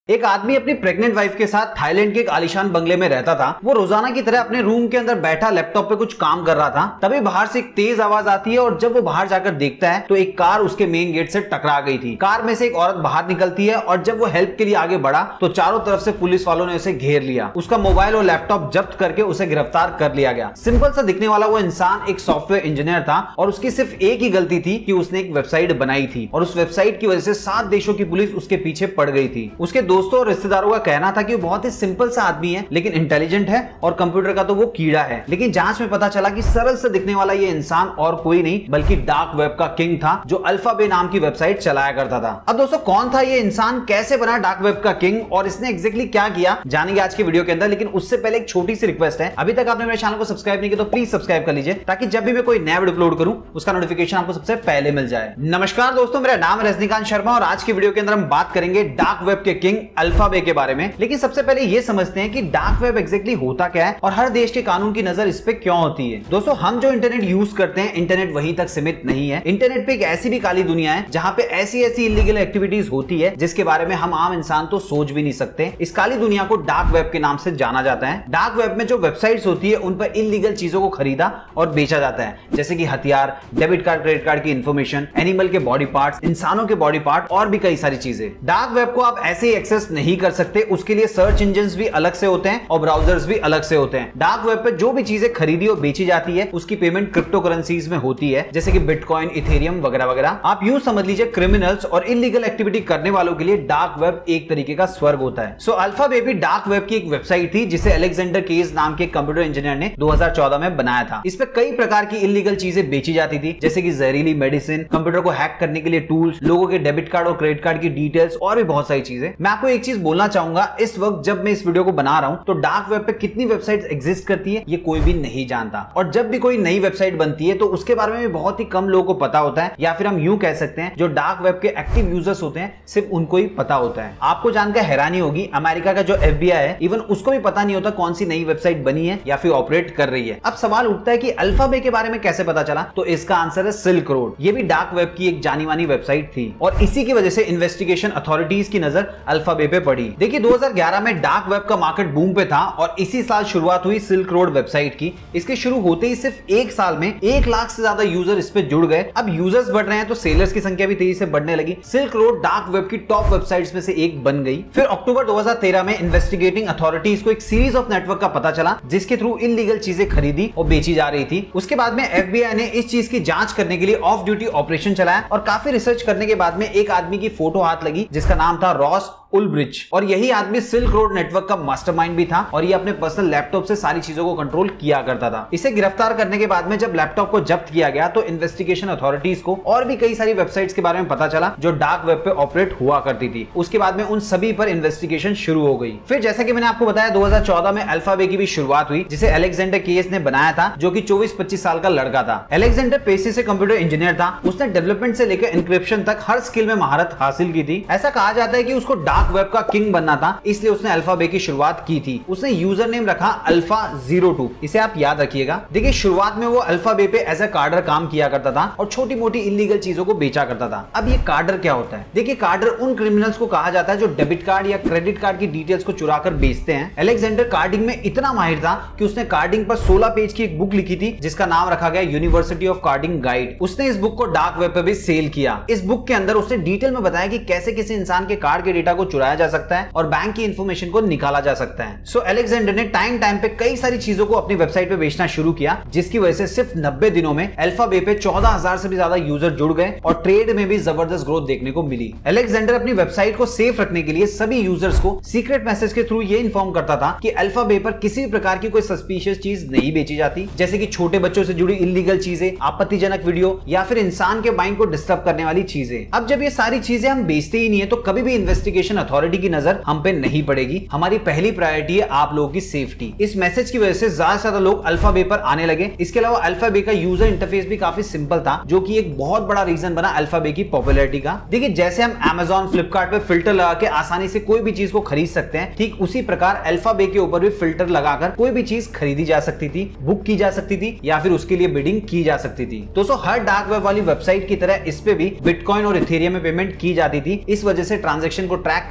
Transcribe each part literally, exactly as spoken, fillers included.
एक आदमी अपनी प्रेग्नेंट वाइफ के साथ थाईलैंड के एक आलीशान बंगले में रहता था। वो रोजाना की तरह अपने रूम के अंदर बैठा लैपटॉप पे कुछ काम कर रहा था। तभी बाहर से एक तेज आवाज आती है और जब वो बाहर जाकर देखता है तो एक कार उसके मेन गेट से टकरा गई थी। कार में से एक औरत बाहर निकलती है और जब वो हेल्प के लिए आगे बढ़ा तो चारों तरफ से पुलिस वालों ने उसे घेर लिया। उसका मोबाइल और लैपटॉप जब्त करके उसे गिरफ्तार कर लिया गया। सिंपल सा दिखने वाला वो इंसान एक सॉफ्टवेयर इंजीनियर था और उसकी सिर्फ एक ही गलती थी कि उसने एक वेबसाइट बनाई थी और उस वेबसाइट की वजह से सात देशों की पुलिस उसके पीछे पड़ गई थी। उसके दोस्तों और रिश्तेदारों कहना था कि वो बहुत ही सिंपल सा आदमी है लेकिन इंटेलिजेंट है और कंप्यूटर का तो वो कीड़ा है। लेकिन जांच में पता चला कि सरल से दिखने वाला ये इंसान और कोई नहीं बल्कि डार्क वेब का किंग था जो अल्फाबे नाम की वेबसाइट चलाया करता था। अब दोस्तों कौन था ये इंसान, कैसे बना डार्क वेब का किंग और इसने एग्जैक्टली क्या किया, जानेंगे आज की वीडियो के अंदर। लेकिन उससे पहले एक छोटी सी रिक्वेस्ट है, अभी तक आपने मेरे चैनल को सब्सक्राइब नहीं किया तो प्लीज सब्सक्राइब कर लीजिए ताकि जब भी मैं कोई नया वीडियो अपलोड करूं उसका नोटिफिकेशन आपको सबसे पहले मिल जाए। नमस्कार दोस्तों, मेरा नाम है रजनीकांत शर्मा और आज की वीडियो के अंदर हम बात करेंगे डार्क वेब के किंग अल्फाबे के बारे में। लेकिन सबसे पहले ये समझते हैं कि डार्क वेब एग्जैक्टली होता क्या है और हर देश के कानून की नजर इस पे क्यों होती है। दोस्तों हम जो इंटरनेट यूज करते हैं, इंटरनेट वहीं तक सीमित नहीं है। इंटरनेट पे एक ऐसी भी काली दुनिया है जहां पे ऐसी ऐसी इलीगल एक्टिविटीज होती है जिसके बारे में हम आम इंसान तो सोच भी नहीं सकते। इस काली दुनिया को डार्क वेब के नाम से जाना जाता है। डार्क वेब में जो वेबसाइट्स होती है उन पर इलीगल चीजों को खरीदा और बेचा जाता है, जैसे कि हथियार, डेबिट कार्ड, क्रेडिट कार्ड की इंफॉर्मेशन, एनिमल के बॉडी पार्ट्स, इंसानों के बॉडी पार्ट और भी कई सारी चीजें। डार्क वेब को आप ऐसे ही एक्सेस नहीं कर सकते, उसके लिए सर्च इंजन्स भी अलग से होते हैं और ब्राउजर्स भी अलग से होते हैं। डार्क वेब पे जो भी चीजें खरीदी और बेची जाती है उसकी पेमेंट क्रिप्टो करेंसीज में होती है, जैसे कि बिटकॉइन, इथेरियम वगैरह वगैरह। आप यूं समझ लीजिए क्रिमिनल्स और इलीगल एक्टिविटी करने वालों के लिए डार्क वेब एक तरीके का स्वर्ग होता है। सो अल्फाबे भी डार्क वेब की एक वेबसाइट थी जिसे अलेक्जेंडर केज नाम के कंप्यूटर इंजीनियर ने दो हज़ार चौदह में बनाया था। इस पे कई प्रकार की इलीगल चीजें बेची जाती थी, जैसे कि जहरीली मेडिसिन, कंप्यूटर को हैक करने के लिए टूल्स, लोगों के डेबिट कार्ड और क्रेडिट कार्ड की डिटेल्स और भी बहुत सारी चीजें। मैं आपको एक चीज बोलना चाहूंगा, इस वक्त जब मैं इस वीडियो को बना रहा हूं तो डार्क वेब पे कितनी वेबसाइट्स एग्जिस्ट करती है ये कोई भी नहीं जानता। और जब भी कोई नई वेबसाइट बनती है तो उसके बारे में भी बहुत ही कम लोगों को पता होता है, या फिर हम यूं कह सकते हैं जो डार्क वेब के एक्टिव यूजर्स होते हैं सिर्फ उनको ही पता होता है। आपको जानकर हैरानी होगी, अमेरिका का जो एफ बी आई है इवन उसको भी पता नहीं होता कौन सी नई वेबसाइट बनी है या फिर ऑपरेट कर रही है। अब सवाल उठता है कि अल्फाबे के बारे में कैसे पता चला, तो इसका आंसर है सिल्क रोड। ये भी डार्क वेब की एक जानी मानी वेबसाइट थी और इसी की वजह से इन्वेस्टिगेशन अथॉरिटीज की नजर अल्फाबे पे पड़ी। देखिए दो हज़ार ग्यारह में डार्क वेब का मार्केट बूम पे था और इसी साल शुरुआत हुई सिल्क रोड वेबसाइट की। इसके शुरू होते ही सिर्फ एक साल में एक लाख से ज्यादा यूजर इस पे जुड़ गए। अब यूजर्स बढ़ रहे हैं तो सेलर्स की संख्या भी तेजी से बढ़ने लगी। सिल्क रोड डार्क वेब की टॉप वेबसाइट्स में से एक बन गई। फिर अक्टूबर दो हज़ार तेरह में इन्वेस्टिगेटिंग अथॉरिटीज को एक सीरीज ऑफ नेटवर्क का पता चला जिसके थ्रू इलीगल चीजें खरीदी और बेची जा रही थी। उसके बाद में एफ बी आई ने इस चीज की जांच करने के लिए ऑफ ड्यूटी ऑपरेशन चलाया और काफी रिसर्च करने के बाद में एक आदमी की फोटो हाथ लगी जिसका नाम था रॉस उल्ब्रिच। और यही आदमी सिल्क रोड नेटवर्क का मास्टरमाइंड भी था और ये अपने पर्सनल लैपटॉप से सारी चीजों को कंट्रोल किया करता था। इसे गिरफ्तार करने के बाद में जब लैपटॉप को जब्त किया गया तो इन्वेस्टिगेशन अथॉरिटीज को और भी कई सारी वेबसाइट्स के बारे में पता चला जो डार्क वेब पे ऑपरेट हुआ करती थी। उसके बाद में उन सभी पर इन्वेस्टिगेशन शुरू हो गई। फिर जैसा कि मैंने आपको बताया दो हज़ार चौदह में अल्फाबे की भी शुरुआत हुई जिसे अलेक्जेंडर केस ने बनाया था, जो कि चौबीस पच्चीस साल का लड़का था। अलेक्जेंडर पेशे से कंप्यूटर इंजीनियर था। उसने डेवलपमेंट से लेकर इंक्रिप्शन तक हर स्किल में महारत हासिल की थी। ऐसा कहा जाता है कि उसको डार्क वेब का किंग बनना था, इसलिए उसने अल्फाबे की शुरुआत की थी। उसने यूजर नेम रखा अल्फा ज़ीरो टू। इसे आप याद रखिएगा। देखिए शुरुआत में वो अल्फाबे पे एज अ कार्डर काम किया करता था और छोटी मोटी इलीगल चीजों को बेचा करता था। अब ये कार्डर क्या होता है? देखिए कार्डर उन क्रिमिनल्स को कहा जाता है जो डेबिट कार्ड या क्रेडिट कार्ड की डिटेल्स को चुरा कर बेचते हैं। अलेक्जेंडर कार्डिंग में इतना माहिर था कि उसने कार्डिंग पर सोलह पेज की एक बुक लिखी थी जिसका नाम रखा गया यूनिवर्सिटी ऑफ कार्डिंग गाइड। उसने इस बुक को डार्क वेब पे भी सेल किया। इस बुक के अंदर उसने डिटेल में बताया कि कैसे किसी इंसान के कार्ड के डेटा को चुराया जा सकता है और बैंक की इंफॉर्मेशन को निकाला जा सकता है। सो अलेक्जेंडर ने टाइम टाइम पे कई सारी चीजों को अपनी वेबसाइट पे बेचना शुरू किया जिसकी वजह से सिर्फ नब्बे दिनों में अल्फाबे पे चौदह हज़ार से भी ज्यादा यूजर जुड़ गए और ट्रेड में भी जबरदस्त ग्रोथ देखने को मिली। अलेक्जेंडर अपनी वेबसाइट को सेफ रखने के लिए सभी यूजर्स को सीक्रेट मैसेज के थ्रू ये इन्फॉर्म करता था कि अल्फाबे पर किसी भी प्रकार की कोई सस्पिशियस चीज नहीं बेची जाती, जैसे कि छोटे बच्चों से जुड़ी इलीगल चीजें, आपत्तिजनक वीडियो या फिर इंसान के माइंड को डिस्टर्ब करने वाली चीजें। अब जब ये सारी चीजें हम बेचते ही नहीं है तो कभी भी इन्वेस्टिगेशन अथॉरिटी की नजर हम पे नहीं पड़ेगी। हमारी पहली प्रायोरिटी है आप लोगों की सेफ्टी। इस मैसेज की वजह से ज्यादा से ज्यादा लोग अल्फाबे पर आने लगे। इसके अलावा अल्फाबे का यूजर इंटरफेस भी काफी सिंपल था, जो कि एक बहुत बड़ा रीजन बना अल्फाबे की पॉपुलैरिटी का। देखिए जैसे हम अमेज़न, फ्लिपकार्ट पे फिल्टर लगा के आसानी से कोई भी चीज को खरीद सकते हैं, ठीक उसी प्रकार अल्फाबे के ऊपर भी फिल्टर लगाकर कोई भी चीज खरीदी जा सकती थी, बुक की जा सकती थी या फिर उसके लिए बिडिंग की जा सकती थी। दोस्तों हर डार्क वेब वाली वेबसाइट की तरह इस पे भी बिटकॉइन और इथेरियम में पेमेंट की जाती थी। इस वजह से ट्रांजैक्शन को ट्रैक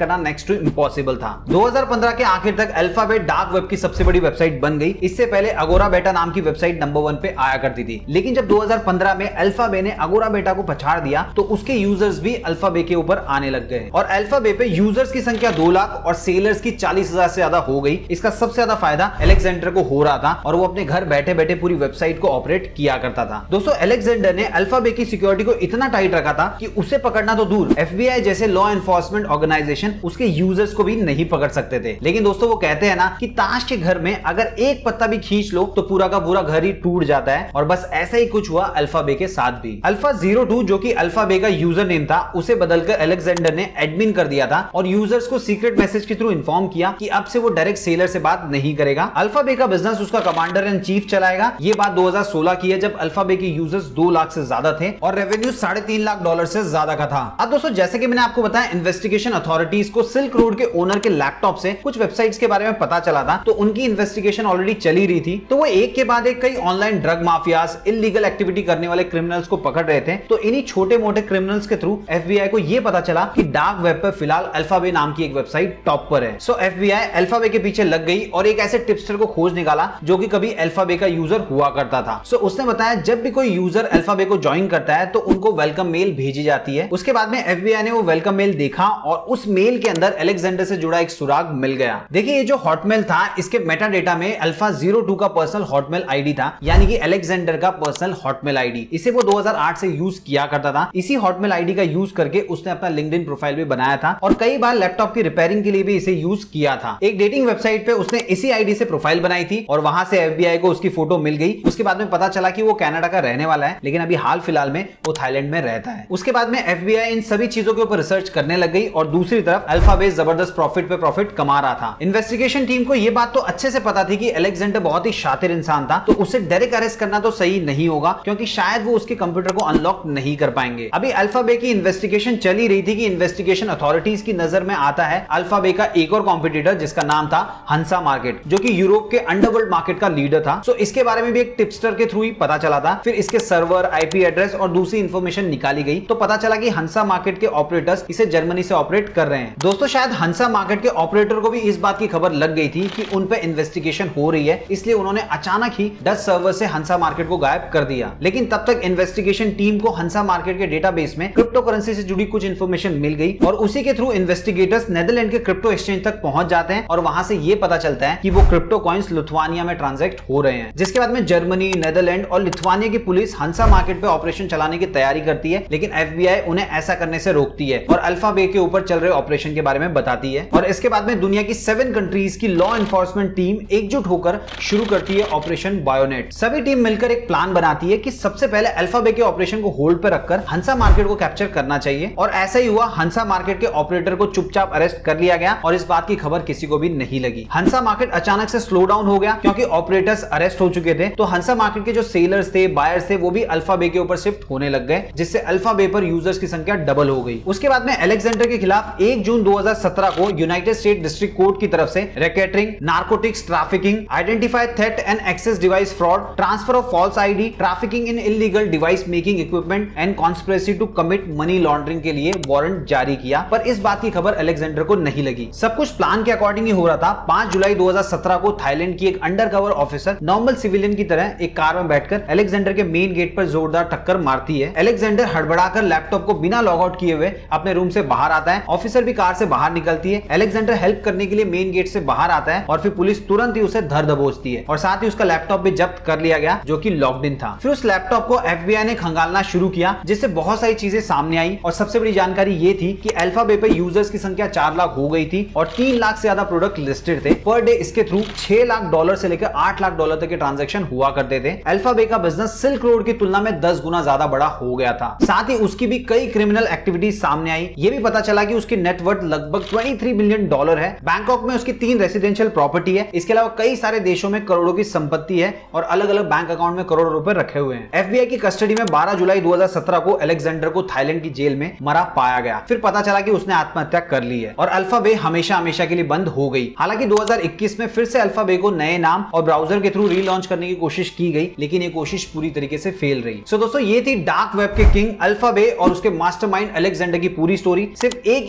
करना नेक्स्ट टू इम्पॉसिबल था। दो हज़ार पंद्रह के आखिर तक अल्फाबेट डार्क वेब की सबसे बड़ी वेबसाइट बन गई। इससे पहले अगोरा बेटा नाम की वेबसाइट नंबर वन पे आया करती थी, लेकिन जब दो हज़ार पंद्रह में अल्फाबे ने अगोरा बेटा को पछाड़ दिया तो उसके यूजर्स भी अल्फाबे के ऊपर आने लग गए और अल्फाबे पे यूजर्स की संख्या दो लाख और सेलर्स की चालीस हजार से ज्यादा हो गई। इसका सबसे ज्यादा फायदा अलेक्जेंडर को हो रहा था और वो अपने घर बैठे बैठे पूरी वेबसाइट को ऑपरेट किया करता था। दोस्तों, अलेक्जेंडर ने अल्फाबे की सिक्योरिटी को इतना टाइट रखा था कि उसे पकड़ना तो दूर, एफबीआई जैसे लॉ एनफोर्समेंट ऑर्गेनाइजेशन उसके यूजर्स को भी नहीं पकड़ सकते थे। लेकिन दोस्तों, वो कहते हैं ना कि ताश के घर में अगर एक पत्ता भी खींच लो तो पूरा का पूरा घर ही टूट जाता है, और बस ऐसा ही कुछ हुआ अल्फाबे के साथ भी। अल्फा ज़ीरो टू जो कि अल्फाबे का यूजर नेम था, उसे बदलकर अलेक्जेंडर ने एडमिन कर दिया था और यूजर्स को सीक्रेट मैसेज के थ्रू इन्फॉर्म किया कि अब से वो डायरेक्ट सेलर से बात नहीं करेगा। अल्फाबे का बिजनेस उसका कमांडर एंड चीफ चलाएगा। ये बात दो हज़ार सोलह की है, जब अल्फाबे के यूजर्स दो लाख से ज्यादा थे और रेवेन्यू साढ़े तीन लाख डॉलर से ज्यादा का था। अब दोस्तों, जैसे कि मैंने आपको बताया, इन्वेस्टिगेशन अथॉरिटीज को सिल्क रोड के ओनर के लैपटॉप से कुछ वेबसाइट्स के बारे में पता चला था, तो उनकी इन्वेस्टिगेशन ऑलरेडी चली रही थी। तो वो एक के बाद एक कई online drug mafias, illegal activity करने वाले क्रिमिनल्स को पकड़ रहे थे। तो इन्हीं छोटे मोटे क्रिमिनल्स के थ्रू एफबीआई को यह पता चला कि डार्क वेब पर फिलहाल अल्फाबे नाम की एक वेबसाइट टॉप पर है। सो एफबीआई अल्फाबे के पीछे लग गई और एक ऐसे टिपस्टर को खोज निकाला जो कि कभी अल्फाबे का यूजर हुआ करता था। सो उसने बताया जब भी कोई यूजर अल्फाबे को ज्वाइन करता है तो उनको वेलकम मेल भेजी जाती है। उसके बाद में एफबीआई ने वो वेलकम मेल देखा और उस मेल के अंदर अलेक्जेंडर से जुड़ा एक सुराग मिल गया। देखिए, ये जो हॉटमेल था, इसके मेटा डेटा में अल्फा ज़ीरो टू का पर्सनल हॉटमेल आईडी था, यानी कि अलेक्जेंडर का पर्सनल हॉटमेल आईडी। इसे वो दो हज़ार आठ से यूज किया करता था। इसी हॉटमेल आईडी का यूज करके उसने अपना लिंक्डइन प्रोफाइल भी बनाया था और कई बार लैपटॉप की रिपेयरिंग के लिए भी इसे यूज किया था। एक डेटिंग वेबसाइट पे उसने इसी आईडी से प्रोफाइल बनाई थी और वहां से एफबीआई को उसकी फोटो मिल गई। उसके बाद में पता चला कि वो कनाडा का रहने वाला है, लेकिन अभी हाल फिलहाल में वो थाईलैंड में रहता है। उसके बाद में एफबीआई इन सभी चीजों के ऊपर रिसर्च करने लग गई और दूसरी तरफ अल्फाबेट जबरदस्त प्रॉफिट पे प्रॉफिट कमा रहा था। इन्वेस्टिगेशन टीम को यह बात तो अच्छे से पता थी कि अलेक्जेंडर बहुत ही शातिर इंसान था, तो उसे डायरेक्ट अरेस्ट करना तो सही नहीं होगा, क्योंकि शायद वो उसके कंप्यूटर को अनलॉक नहीं कर पाएंगे। अभी अल्फाबे की इन्वेस्टिगेशन चली रही थी कि इन्वेस्टिगेशन अथॉरिटीज की नजर में आता है अल्फाबे का एक और कॉम्पिटिटर जिसका नाम था हंसा मार्केट, जो कि यूरोप के अंडरवर्ल्ड मार्केट का लीडर था। सो इसके बारे में भी एक टिपस्टर के थ्रू ही पता चला था। फिर इसके सर्वर, आईपी एड्रेस और दूसरी इंफॉर्मेशन निकाली गई तो पता चला कि हंसा मार्केट के ऑपरेटर्स इसे जर्मनी से ऑपरेट कर रहे हैं। दोस्तों, शायद हंसा मार्केट के ऑपरेटर को भी इस बात की खबर लग गई थी कि उन पे इन्वेस्टिगेशन हो रही है, इसलिए उन्होंने अचानक ही डच सर्वर से हंसा मार्केट को गायब कर दिया। लेकिन तब तक इन्वेस्टिगेशन टीम को हंसा मार्केट के डेटाबेस में क्रिप्टो करेंसी से जुड़ी कुछ इंफॉर्मेशन मिल गई और उसी के थ्रू इन्वेस्टिगेटर्स नेदरलैंड के क्रिप्टो एक्सचेंज तक पहुंच जाते हैं और वहां से ये पता चलता है कि वो क्रिप्टो कॉइंस लिथुआनिया में ट्रांजैक्ट हो रहे हैं। जिसके बाद में जर्मनी, नेदरलैंड और लिथुआनिया की पुलिस हंसा मार्केट पे ऑपरेशन चलाने की तैयारी करती है, लेकिन एफबीआई उन्हें ऐसा करने से रोकती है और अल्फाबे के ऊपर चल रहे ऑपरेशन के बारे में बताती है। और इसके बाद में दुनिया की सेवन कंट्रीज की लॉ एनफोर्समेंट टीम एकजुट होकर शुरू करती है ऑपरेशन बायोनेट। सभी टीम मिलकर एक प्लान बनाती है कि सबसे पहले अल्फाबे के ऑपरेशन को होल्ड पर रखकर हंसा मार्केट को कैप्चर करना चाहिए, और ऐसा ही हुआ। हंसा मार्केट के ऑपरेटर को चुपचाप अरेस्ट कर लिया गया और इस बात की खबर किसी को भी नहीं लगी। हंसा मार्केट अचानक से स्लो डाउन हो गया क्योंकि ऑपरेटर्स अरेस्ट हो चुके थे। तो हंसा मार्केट के जो सेलर्स थे, बायर्स थे, वो भी अल्फाबे के ऊपर शिफ्ट होने लग गए, जिससे अल्फाबे पर यूजर्स की संख्या डबल हो गई। उसके बाद में अलेक्जेंडर के खिलाफ एक जून दो हज़ार सत्रह को यूनाइटेड स्टेट डिस्ट्रिक्ट कोर्ट की तरफ से racketeering, narcotics trafficking, identify theft and access device fraud, transfer of false ID, trafficking in illegal device making equipment and conspiracy to commit money laundering के लिए वारंट जारी किया। पर इस बात की खबर अलेक्जेंडर को नहीं लगी। सब कुछ प्लान के अकॉर्डिंग ही हो रहा था। पांच जुलाई दो हज़ार सत्रह को थाईलैंड की एक अंडरकवर ऑफिसर नॉर्मल सिविलियन की तरह एक कार में बैठकर अलेक्जेंडर के मेन गेट पर जोरदार टक्कर मारती है। अलेक्जेंडर हड़बड़ाकर लैपटॉप को बिना लॉग आउट किए हुए अपने रूम से बाहर आता है। ऑफिसर भी कार से बाहर निकलती है। अलेक्जेंडर हेल्प करने के लिए मेन गेट से बाहर आता है और फिर पुलिस तुरंत ही उसे धर दबोचती है और साथ ही उसका लैपटॉप भी जब्त कर लिया गया जो कि लॉक्ड इन था। फिर उस लैपटॉप को एफबीआई ने खंगालना शुरू किया, जिससे बहुत सारी चीजें सामने आई और सबसे बड़ी जानकारी ये थी कि अल्फाबे पे यूजर्स की संख्या चार लाख हो गई थी और तीन लाख से ज्यादा प्रोडक्ट लिस्टेड थे। पर डे इसके थ्रू छह लाख डॉलर से लेकर आठ लाख डॉलर तक के ट्रांजैक्शन हुआ करते थे। अल्फाबे का बिजनेस सिल्क रोड की तुलना में दस गुना ज्यादा बड़ा हो गया था। साथ ही उसकी भी कई क्रिमिनल एक्टिविटीज सामने आई। ये भी पता चला कि उसकी नेटवर्थ लगभग तेईस मिलियन डॉलर है। बैंकॉक में उसकी तीन रेसिडेंशियल प्रॉपर्टी है। इसके अलावा कई सारे देशों में करोड़ों की संपत्ति है और अलग अलग बैंक अकाउंट में करोड़ों रुपए रखे हुए हैं। एफबीआई की कस्टडी में बारह जुलाई दो हज़ार सत्रह को अलेक्जेंडर को थाईलैंड की जेल में मरा पाया गया। फिर पता चला कि उसने आत्महत्या कर ली है और अल्फाबे हमेशा हमेशा के लिए बंद हो गई। हालांकि दो हज़ार इक्कीस में फिर से अल्फाबे को नए नाम और ब्राउजर के थ्रू रीलॉन्च करने की कोशिश की गई, लेकिन ये कोशिश पूरी तरीके से फेल रही। सो दोस्तों, ये थी डार्क वेब के किंग अल्फाबे और उसके मास्टरमाइंड अलेक्जेंडर की पूरी स्टोरी। सिर्फ एक ईमेल आईडी की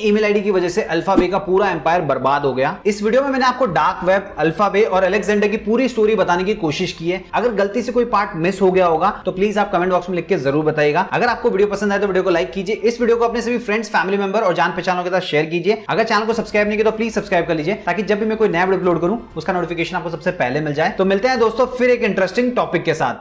की वजह से अल्फा बे का पूरा एम्पायर बर्बाद हो गया। इस वीडियो में मैंने आपको डार्क वेब, अल्फा बे और अलेक्जेंडर की पूरी स्टोरी बताने की कोशिश की है। अगर गलती से कोई पार्ट मिस हो गया होगा तो प्लीज आप कमेंट बॉक्स में लिख के जरूर बताइएगा। अगर आपको वीडियो पसंद आए तो वीडियो को लाइक कीजिए, इस वीडियो को अपने सभी फ्रेंड्स, फैमिली मेंबर और जान पहचानों के साथ शेयर कीजिए। अगर चैनल को सब्सक्राइब नहीं किया तो प्लीज सब्सक्राइब कर लीजिए, ताकि जब भी मैं कोई नया वीडियो अपलोड करूं उसका नोटिफिकेशन आपको सबसे पहले मिल जाए। तो मिलते हैं दोस्तों फिर एक इंटरेस्टिंग टॉपिक के साथ।